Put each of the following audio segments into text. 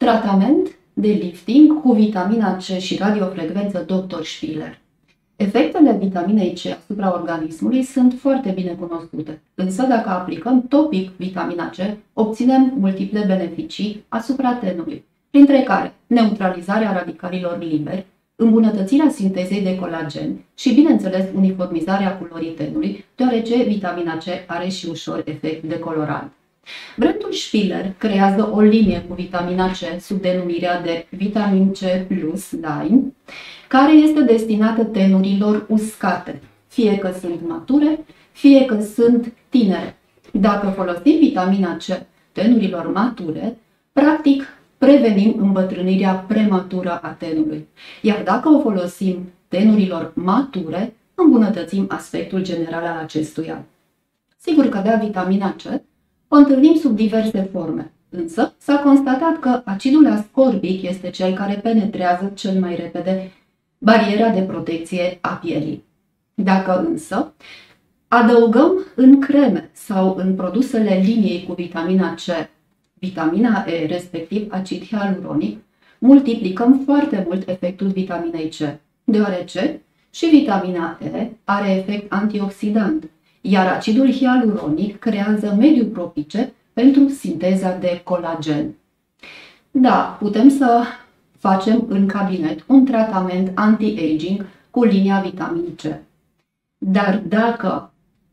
Tratament de lifting cu vitamina C și radiofrecvență Dr. Spiller. Efectele vitaminei C asupra organismului sunt foarte bine cunoscute, însă dacă aplicăm topic vitamina C, obținem multiple beneficii asupra tenului, printre care neutralizarea radicalilor liberi, îmbunătățirea sintezei de colagen și, bineînțeles, uniformizarea culorii tenului, deoarece vitamina C are și ușor efect decolorant. Brandul Spiller creează o linie cu vitamina C sub denumirea de Vitamin C Plus Line, care este destinată tenurilor uscate, fie că sunt mature, fie că sunt tinere. Dacă folosim vitamina C tenurilor mature, practic prevenim îmbătrânirea prematură a tenului, iar dacă o folosim tenurilor mature, îmbunătățim aspectul general al acestuia. Sigur că vitamina C o întâlnim sub diverse forme, însă s-a constatat că acidul ascorbic este cel care penetrează cel mai repede bariera de protecție a pielii. Dacă însă adăugăm în creme sau în produsele liniei cu vitamina C, vitamina E, respectiv acid hialuronic, multiplicăm foarte mult efectul vitaminei C, deoarece și vitamina E are efect antioxidant, iar acidul hialuronic creează mediul propice pentru sinteza de colagen. Da, putem să facem în cabinet un tratament anti-aging cu linia vitamin C. Dar dacă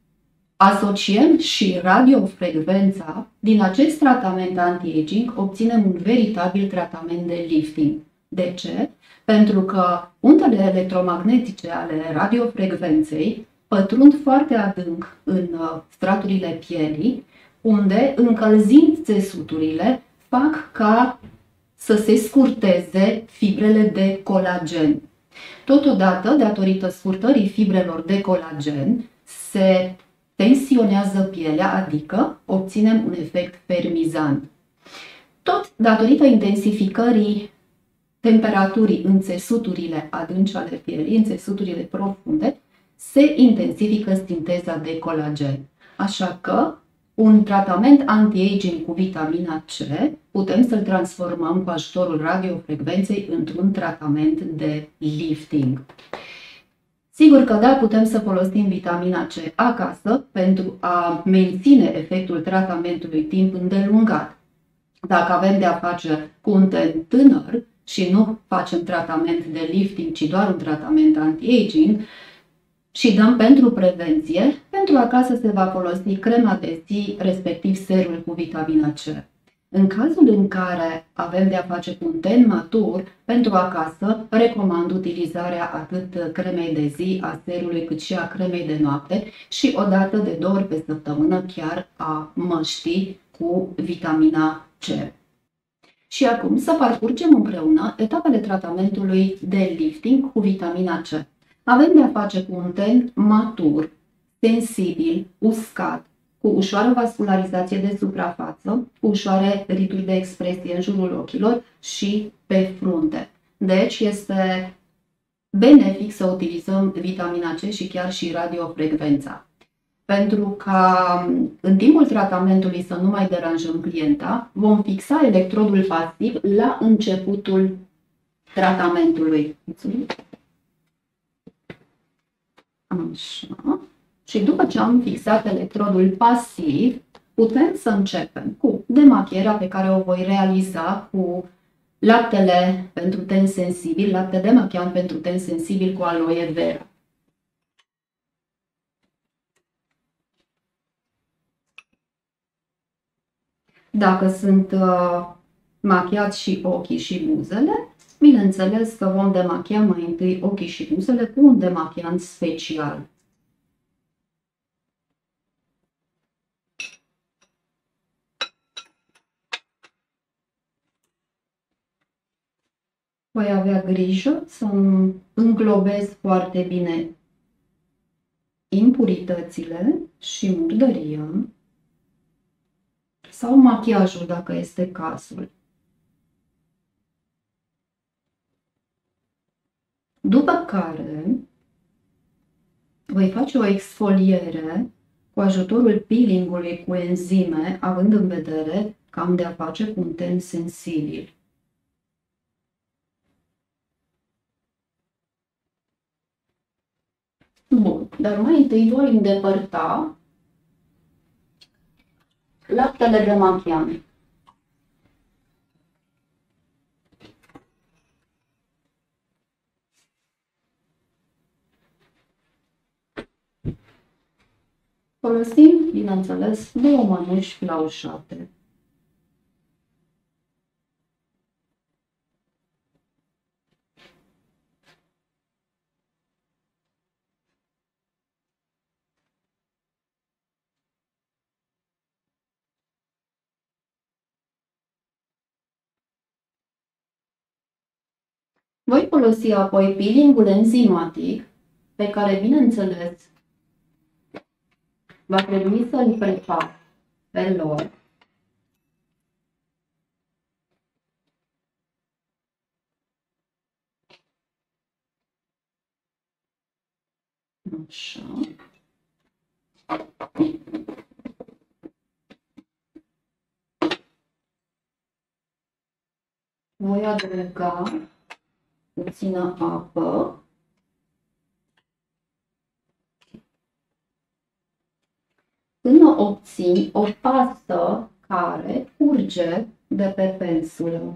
asociem și radiofrecvența, din acest tratament anti-aging obținem un veritabil tratament de lifting. De ce? Pentru că undele electromagnetice ale radiofrecvenței pătrund foarte adânc în straturile pielii, unde, încălzind țesuturile, fac ca să se scurteze fibrele de colagen. Totodată, datorită scurtării fibrelor de colagen, se tensionează pielea, adică obținem un efect fermizant. Tot datorită intensificării temperaturii în țesuturile adânci ale pielii, în țesuturile profunde, se intensifică sinteza de colagen. Așa că un tratament anti-aging cu vitamina C putem să-l transformăm cu ajutorul radiofrecvenței într-un tratament de lifting. Sigur că putem să folosim vitamina C acasă pentru a menține efectul tratamentului timp îndelungat. Dacă avem de a face cu un ten tânăr și nu facem tratament de lifting, ci doar un tratament anti-aging, și dăm pentru prevenție, pentru acasă se va folosi crema de zi, respectiv serul cu vitamina C. În cazul în care avem de a face cu un ten matur, pentru acasă recomand utilizarea atât cremei de zi, a serului, cât și a cremei de noapte și o dată de 2 ori pe săptămână chiar a măștii cu vitamina C. Și acum să parcurgem împreună etapele tratamentului de lifting cu vitamina C. Avem de a face cu un ten matur, sensibil, uscat, cu ușoară vascularizație de suprafață, cu ușoare rituri de expresie în jurul ochilor și pe frunte. Deci este benefic să utilizăm vitamina C și chiar și radiofrecvența. Pentru ca în timpul tratamentului să nu mai deranjăm clienta, vom fixa electrodul pasiv la începutul tratamentului. Așa. Și după ce am fixat electrodul pasiv, putem să începem cu demachierea pe care o voi realiza cu laptele pentru ten sensibil, lapte demachiant pentru ten sensibil cu aloe vera. Dacă sunt machiați și ochii și buzele, bineînțeles că vom demachia mai întâi ochii și buzele cu un demachiant special. Voi avea grijă să înglobez foarte bine impuritățile și murdăria sau machiajul, dacă este cazul. După care voi face o exfoliere cu ajutorul peelingului cu enzime, având în vedere că am de a face cu un ten sensibil. Dar mai întâi voi îndepărta laptele de machian. Folosim, bineînțeles, 2 mănuși flaușate. Voi folosi apoi peelingul enzimatic, pe care, bineînțeles, va trebui să-l prepar pe loc. Așa. Voi adăuga puțină apă. Până obțin o pastă care curge de pe pensulă.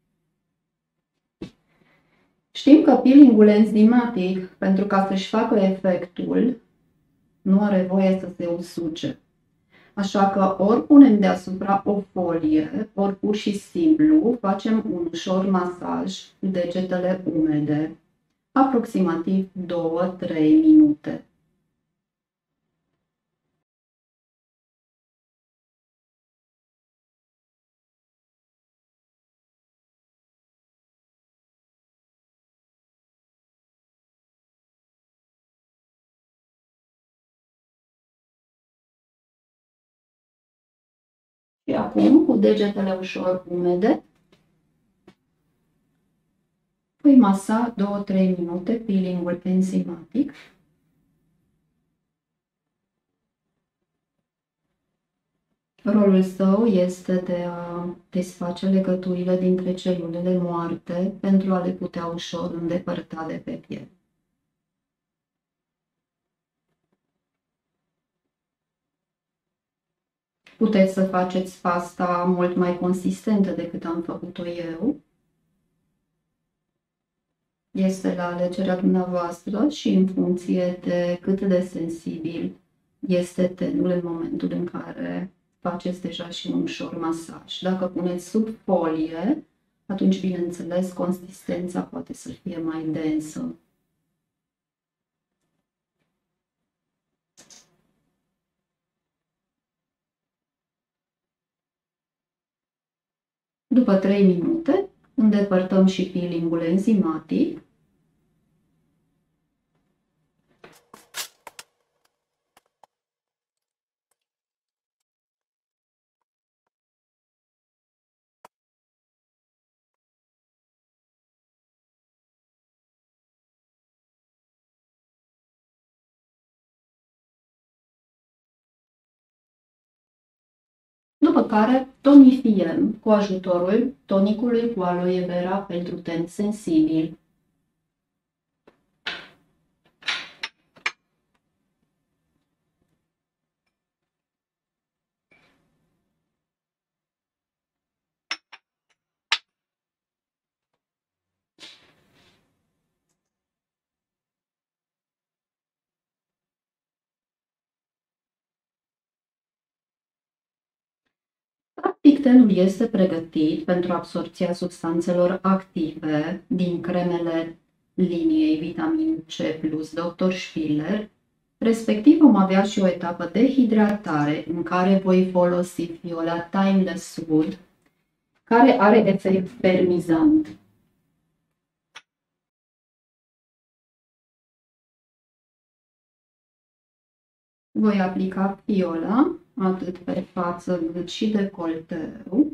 Știm că peelingul enzimatic, pentru ca să-și facă efectul, nu are voie să se usuce. Așa că ori punem deasupra o folie, ori pur și simplu facem un ușor masaj cu degetele umede, aproximativ 2-3 minute. Și acum, cu degetele ușor umede, voi masa 2-3 minute peelingul enzimatic. Rolul său este de a desface legăturile dintre celulele moarte pentru a le putea ușor îndepărta de pe piele. Puteți să faceți pasta mult mai consistentă decât am făcut-o eu. Este la alegerea dumneavoastră și în funcție de cât de sensibil este tenul în momentul în care faceți deja și un ușor masaj. Dacă puneți sub folie, atunci, bineînțeles, consistența poate să fie mai densă. După 3 minute, îndepărtăm și peelingul enzimatic. După care tonifiem cu ajutorul tonicului cu aloe vera pentru ten sensibil. Practic, tenul este pregătit pentru absorbția substanțelor active din cremele liniei Vitamin C plus Dr. Spiller. Respectiv vom avea și o etapă de hidratare în care voi folosi fiola Timeless Wood, care are efect permizant. Voi aplica fiola atât pe față cât și decolteu.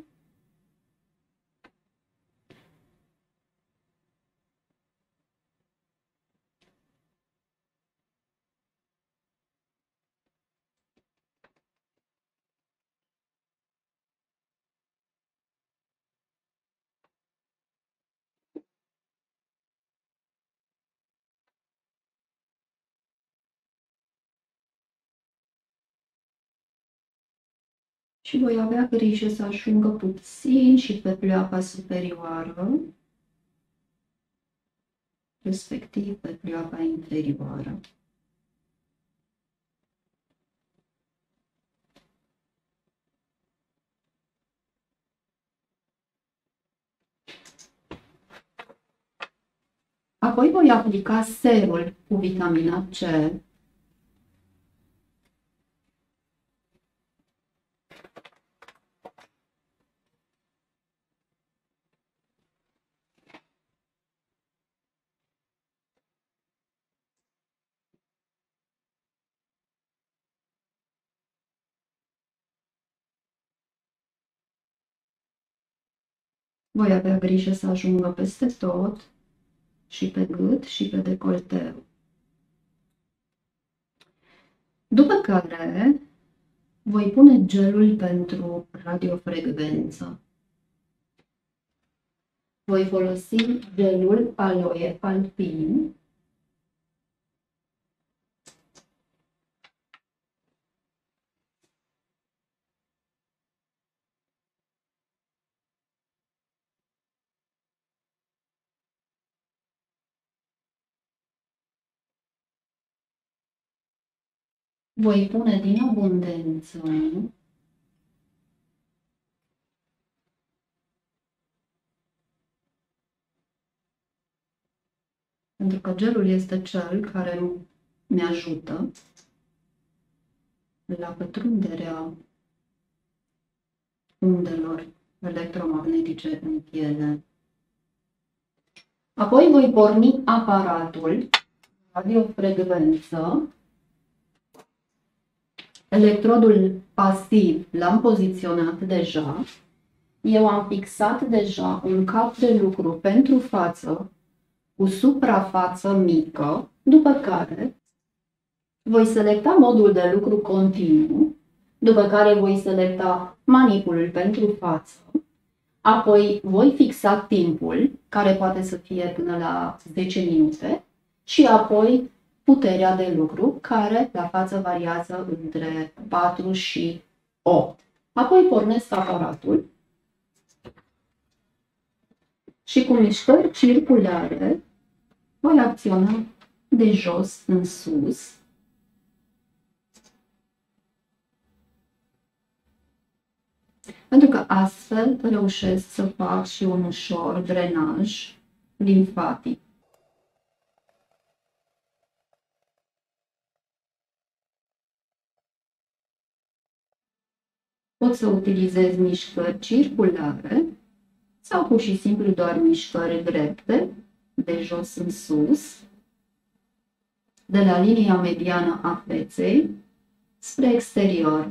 Și voi avea grijă să ajungă puțin și pe pleoapa superioară, respectiv pe pleoapa inferioară. Apoi voi aplica serul cu vitamina C. Voi avea grijă să ajungă peste tot, și pe gât și pe decolteu. După care voi pune gelul pentru radiofrecvență. Voi folosi gelul Aloe Alpin. Voi pune din abundență. Pentru că gelul este cel care mi ajută la pătrunderea undelor electromagnetice în piele. Apoi voi porni aparatul radiofrecvență. Electrodul pasiv l-am poziționat deja. Eu am fixat deja un cap de lucru pentru față cu suprafață mică, după care voi selecta modul de lucru continuu, după care voi selecta maniculul pentru față, apoi voi fixa timpul, care poate să fie până la 10 minute, și apoi puterea de lucru, care la față variază între 4 și 8. Apoi pornesc aparatul și cu mișcări circulare voi acționa de jos în sus. Pentru că astfel reușesc să fac și un ușor drenaj limfatic. Pot să utilizez mișcări circulare sau pur și simplu doar mișcări drepte, de jos în sus, de la linia mediană a feței spre exterior.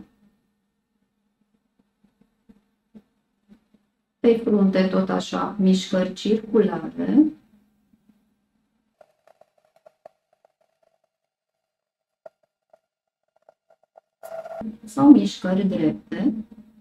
Pe frunte tot așa, mișcări circulare. Sau mișcări drepte.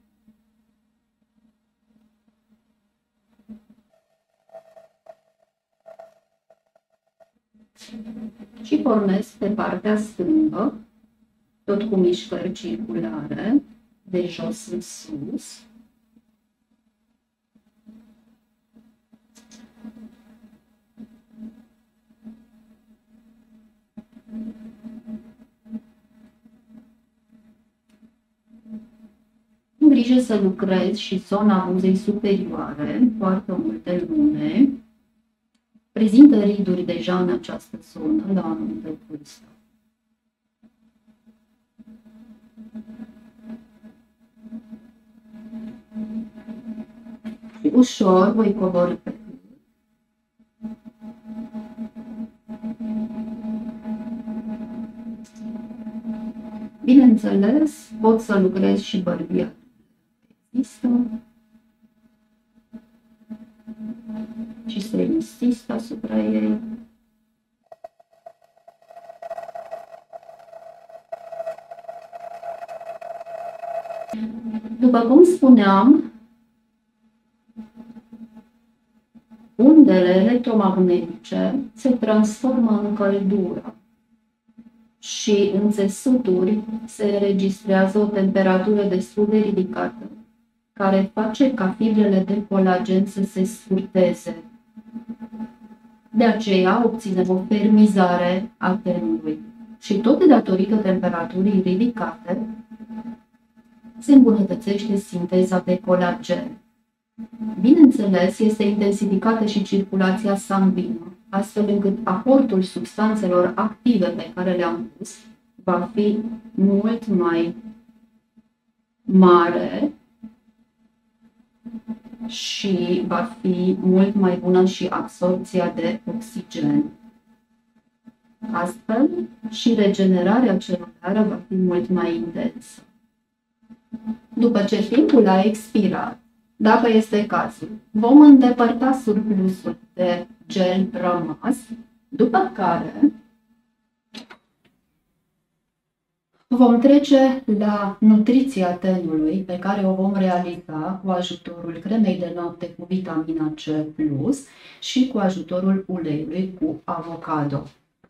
Și pornesc pe partea stângă, tot cu mișcări circulare, de jos în sus. Am grijă să lucrez și zona buzei superioare, foarte multe lune. Prezintă riduri deja în această zonă, la o anumită vârstă. Și ușor voi coborî pe gât. Bineînțeles, pot să lucrez și bărbiatul. Există. Și să insist asupra ei. După cum spuneam, undele electromagnetice se transformă în căldură și în țesuturi se înregistrează o temperatură destul de ridicată, care face ca fibrele de colagen să se scurteze. De aceea obținem o fermizare a tenului. Și tot datorită temperaturii ridicate, se îmbunătățește sinteza de colagen. Bineînțeles, este intensificată și circulația sanguină, astfel încât aportul substanțelor active pe care le-am pus va fi mult mai mare și va fi mult mai bună și absorbția de oxigen. Astfel, și regenerarea celulară va fi mult mai intensă. După ce timpul a expirat, dacă este cazul, vom îndepărta surplusul de gel rămas, după care vom trece la nutriția tenului, pe care o vom realiza cu ajutorul cremei de noapte cu vitamina C+, și cu ajutorul uleiului cu avocado.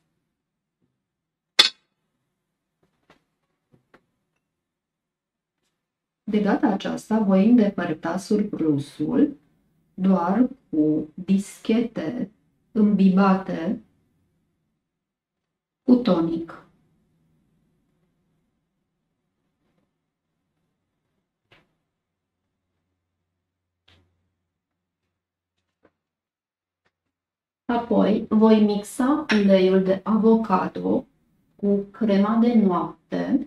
De data aceasta voi îndepărta surplusul doar cu dischete îmbibate cu tonic. Apoi voi mixa uleiul de avocado cu crema de noapte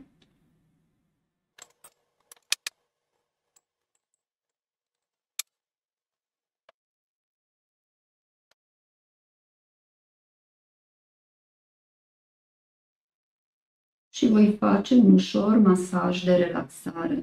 și voi face un ușor masaj de relaxare.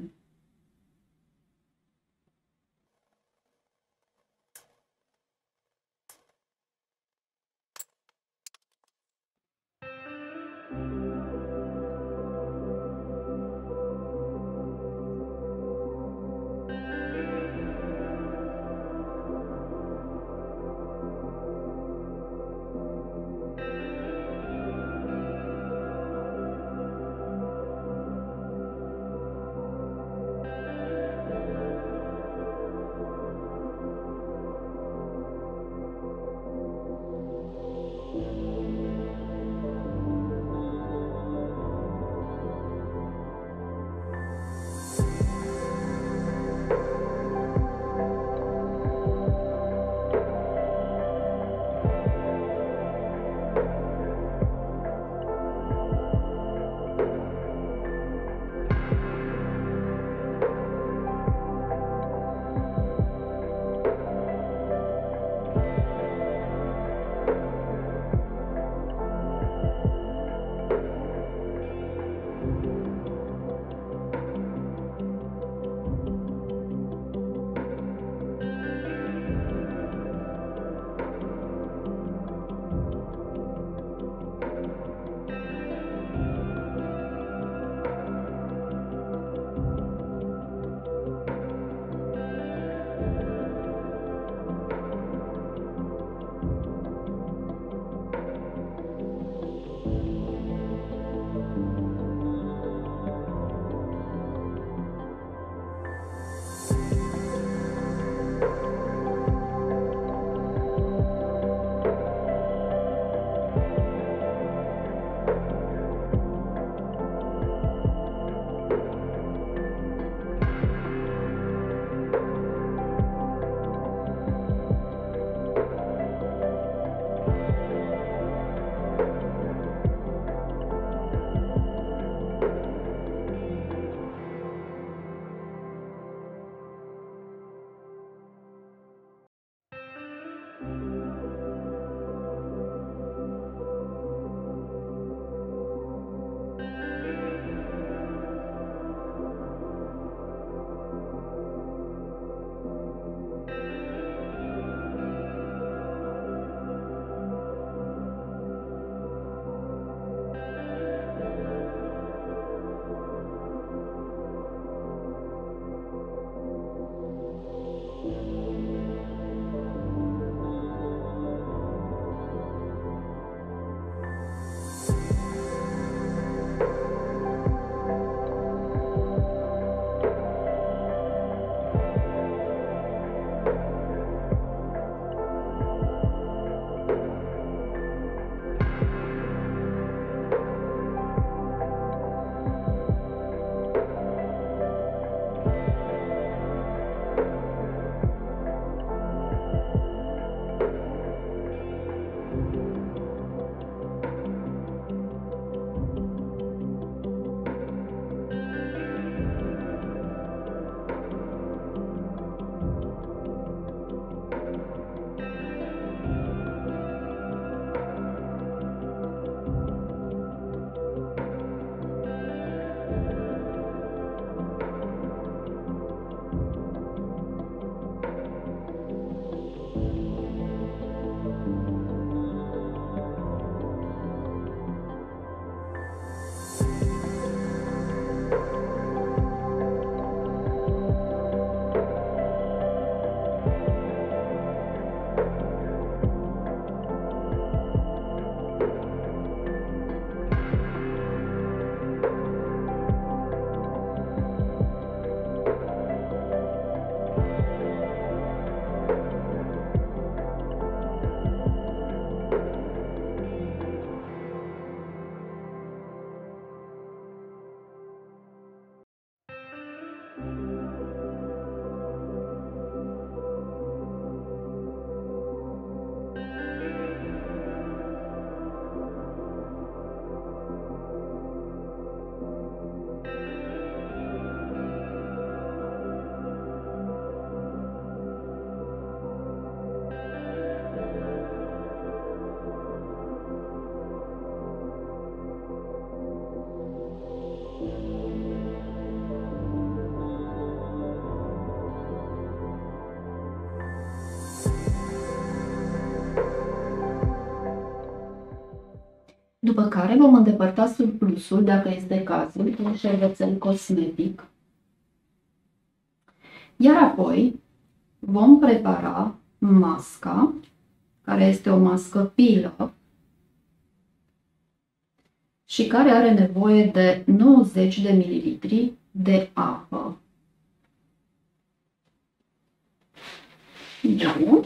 După care vom îndepărta surplusul, dacă este cazul, cu un șervețel cosmetic. Iar apoi vom prepara masca, care este o mască peel-up și care are nevoie de 90 de ml de apă. Bun.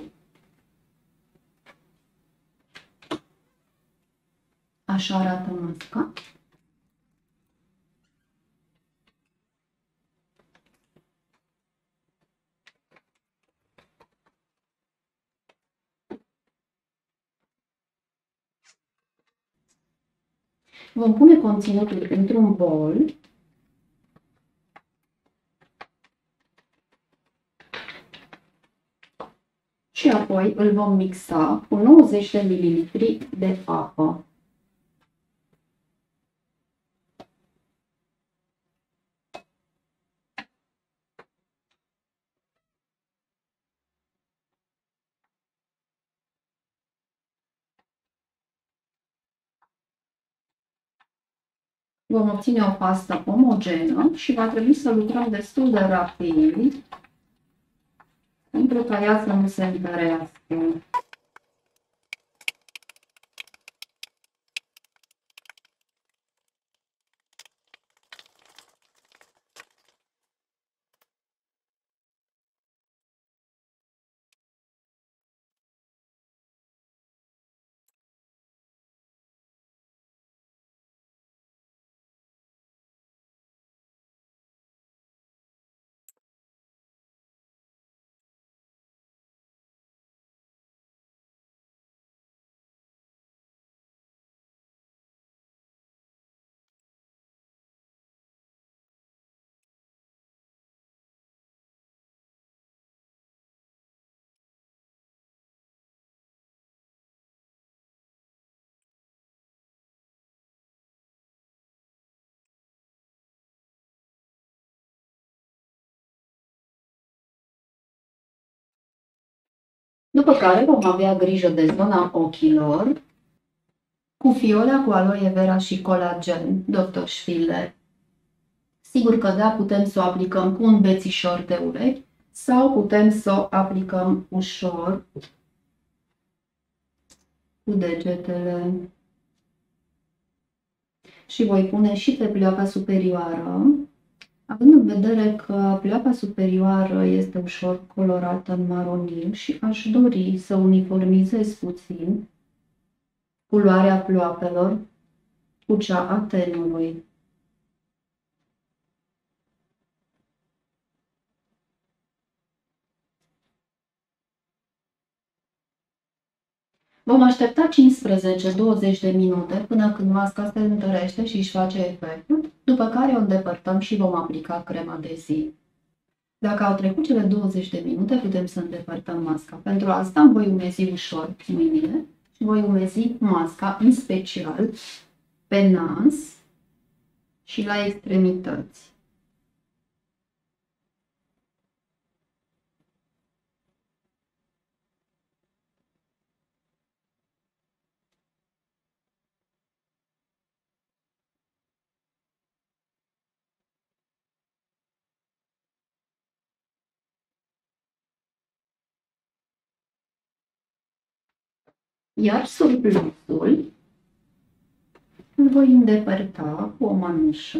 Așa arată masca. Vom pune conținutul într-un bol. Și apoi îl vom mixa cu 90 de ml de apă. Vom obține o pastă omogenă și va trebui să lucrăm destul de rapid pentru ca ea să nu se întărească. După care vom avea grijă de zona ochilor cu fiola cu aloe vera și colagen, Dr. Spiller. Sigur că da, putem să o aplicăm cu un bețișor de urechi sau putem să o aplicăm ușor cu degetele. Și voi pune și pe pleoapa superioară, având în vedere că pleoapa superioară este ușor colorată în maroniu și aș dori să uniformizez puțin culoarea pleoapelor cu cea a tenului. Vom aștepta 15-20 de minute până când masca se întărește și își face efectul, după care o îndepărtăm și vom aplica crema de zi. Dacă au trecut cele 20 de minute, putem să îndepărtăm masca. Pentru asta îmi voi umezi ușor mâinile și voi umezi masca, în special pe nas și la extremități. Iar surplusul îl voi îndepărta cu o mănușă.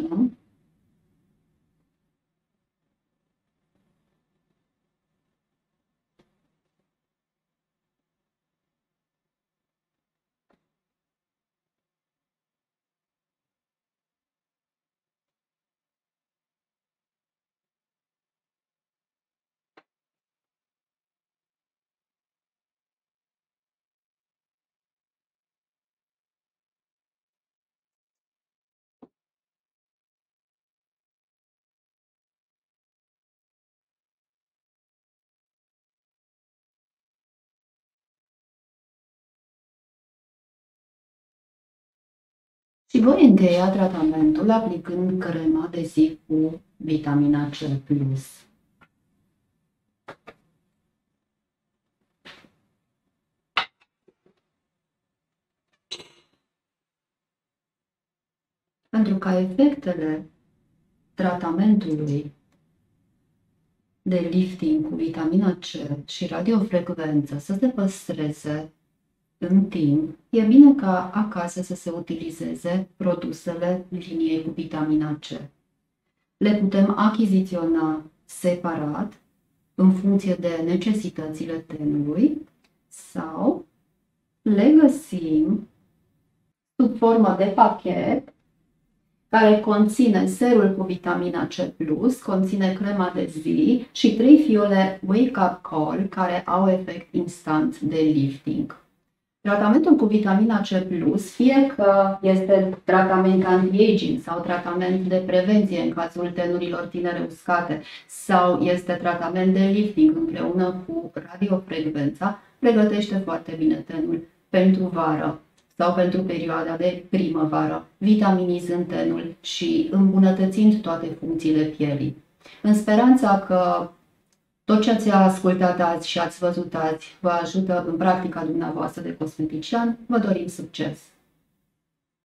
Și voi încheia tratamentul aplicând crema de zi cu vitamina C+. Pentru ca efectele tratamentului de lifting cu vitamina C și radiofrecvență să se păstreze în timp, e bine ca acasă să se utilizeze produsele liniei cu vitamina C. Le putem achiziționa separat, în funcție de necesitățile tenului, sau le găsim sub formă de pachet, care conține serul cu vitamina C+, conține crema de zi și 3 fiole Wake Up Call, care au efect instant de lifting. Tratamentul cu vitamina C+, fie că este tratament anti-aging sau tratament de prevenție în cazul tenurilor tinere uscate sau este tratament de lifting împreună cu radiofrecvența, pregătește foarte bine tenul pentru vară sau pentru perioada de primăvară, vitaminizând tenul și îmbunătățind toate funcțiile pielii. În speranța că tot ce ați ascultat azi și ați văzut azi vă ajută în practica dumneavoastră de cosmetician, vă dorim succes!